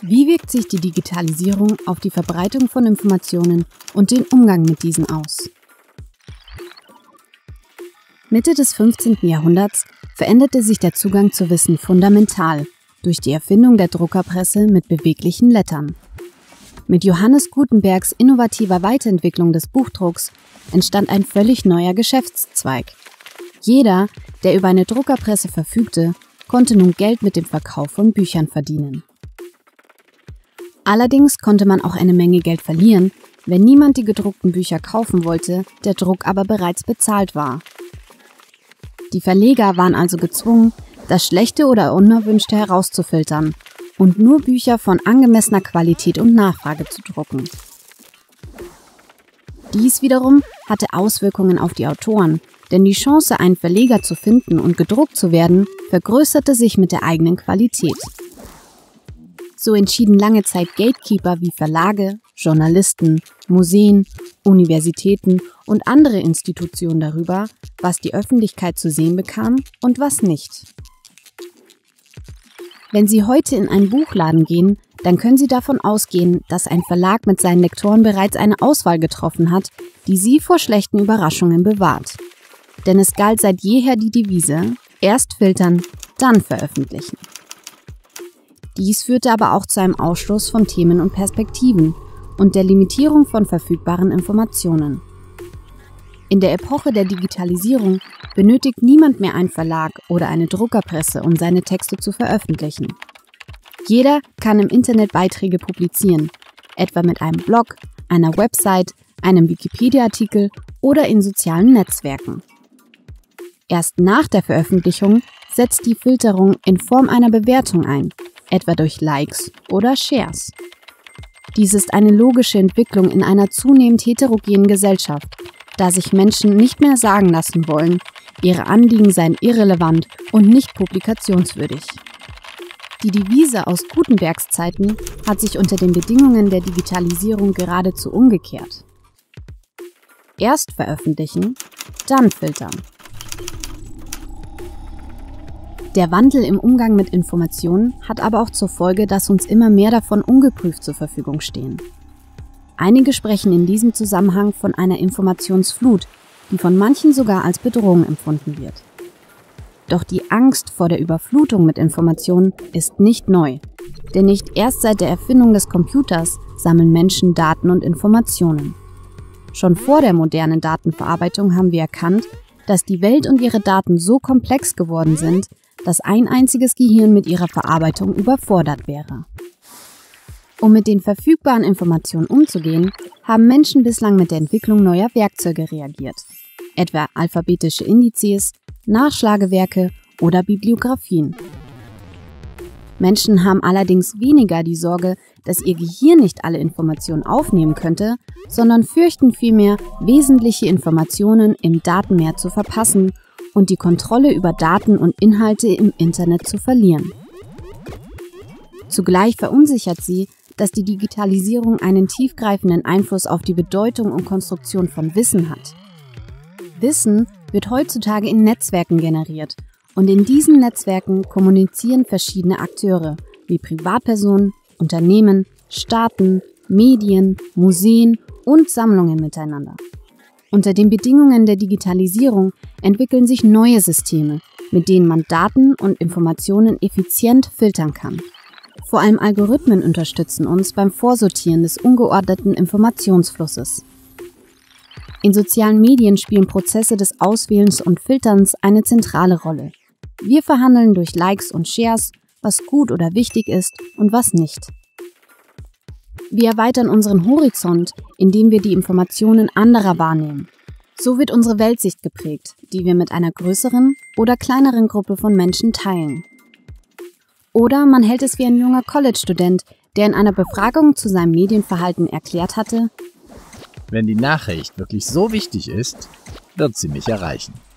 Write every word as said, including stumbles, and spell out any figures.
Wie wirkt sich die Digitalisierung auf die Verbreitung von Informationen und den Umgang mit diesen aus? Mitte des fünfzehnten Jahrhunderts veränderte sich der Zugang zu Wissen fundamental durch die Erfindung der Druckerpresse mit beweglichen Lettern. Mit Johannes Gutenbergs innovativer Weiterentwicklung des Buchdrucks entstand ein völlig neuer Geschäftszweig. Jeder, der über eine Druckerpresse verfügte, konnte nun Geld mit dem Verkauf von Büchern verdienen. Allerdings konnte man auch eine Menge Geld verlieren, wenn niemand die gedruckten Bücher kaufen wollte, der Druck aber bereits bezahlt war. Die Verleger waren also gezwungen, das Schlechte oder Unerwünschte herauszufiltern und nur Bücher von angemessener Qualität und Nachfrage zu drucken. Dies wiederum hatte Auswirkungen auf die Autoren, denn die Chance, einen Verleger zu finden und gedruckt zu werden, vergrößerte sich mit der eigenen Qualität. So entschieden lange Zeit Gatekeeper wie Verlage, Journalisten, Museen, Universitäten und andere Institutionen darüber, was die Öffentlichkeit zu sehen bekam und was nicht. Wenn Sie heute in einen Buchladen gehen, dann können Sie davon ausgehen, dass ein Verlag mit seinen Lektoren bereits eine Auswahl getroffen hat, die Sie vor schlechten Überraschungen bewahrt. Denn es galt seit jeher die Devise: erst filtern, dann veröffentlichen. Dies führte aber auch zu einem Ausschluss von Themen und Perspektiven und der Limitierung von verfügbaren Informationen. In der Epoche der Digitalisierung benötigt niemand mehr einen Verlag oder eine Druckerpresse, um seine Texte zu veröffentlichen. Jeder kann im Internet Beiträge publizieren, etwa mit einem Blog, einer Website, einem Wikipedia-Artikel oder in sozialen Netzwerken. Erst nach der Veröffentlichung setzt die Filterung in Form einer Bewertung ein, etwa durch Likes oder Shares. Dies ist eine logische Entwicklung in einer zunehmend heterogenen Gesellschaft, da sich Menschen nicht mehr sagen lassen wollen, ihre Anliegen seien irrelevant und nicht publikationswürdig. Die Devise aus Gutenbergs Zeiten hat sich unter den Bedingungen der Digitalisierung geradezu umgekehrt. Erst veröffentlichen, dann filtern. Der Wandel im Umgang mit Informationen hat aber auch zur Folge, dass uns immer mehr davon ungeprüft zur Verfügung stehen. Einige sprechen in diesem Zusammenhang von einer Informationsflut, die von manchen sogar als Bedrohung empfunden wird. Doch die Angst vor der Überflutung mit Informationen ist nicht neu, denn nicht erst seit der Erfindung des Computers sammeln Menschen Daten und Informationen. Schon vor der modernen Datenverarbeitung haben wir erkannt, dass die Welt und ihre Daten so komplex geworden sind, dass ein einziges Gehirn mit ihrer Verarbeitung überfordert wäre. Um mit den verfügbaren Informationen umzugehen, haben Menschen bislang mit der Entwicklung neuer Werkzeuge reagiert, etwa alphabetische Indizes, Nachschlagewerke oder Bibliografien. Menschen haben allerdings weniger die Sorge, dass ihr Gehirn nicht alle Informationen aufnehmen könnte, sondern fürchten vielmehr, wesentliche Informationen im Datenmeer zu verpassen und die Kontrolle über Daten und Inhalte im Internet zu verlieren. Zugleich verunsichert sie, dass die Digitalisierung einen tiefgreifenden Einfluss auf die Bedeutung und Konstruktion von Wissen hat. Wissen wird heutzutage in Netzwerken generiert und in diesen Netzwerken kommunizieren verschiedene Akteure wie Privatpersonen, Unternehmen, Staaten, Medien, Museen und Sammlungen miteinander. Unter den Bedingungen der Digitalisierung entwickeln sich neue Systeme, mit denen man Daten und Informationen effizient filtern kann. Vor allem Algorithmen unterstützen uns beim Vorsortieren des ungeordneten Informationsflusses. In sozialen Medien spielen Prozesse des Auswählens und Filterns eine zentrale Rolle. Wir verhandeln durch Likes und Shares, was gut oder wichtig ist und was nicht. Wir erweitern unseren Horizont, indem wir die Informationen anderer wahrnehmen. So wird unsere Weltsicht geprägt, die wir mit einer größeren oder kleineren Gruppe von Menschen teilen. Oder man hält es wie ein junger College-Student, der in einer Befragung zu seinem Medienverhalten erklärt hatte: Wenn die Nachricht wirklich so wichtig ist, wird sie mich erreichen.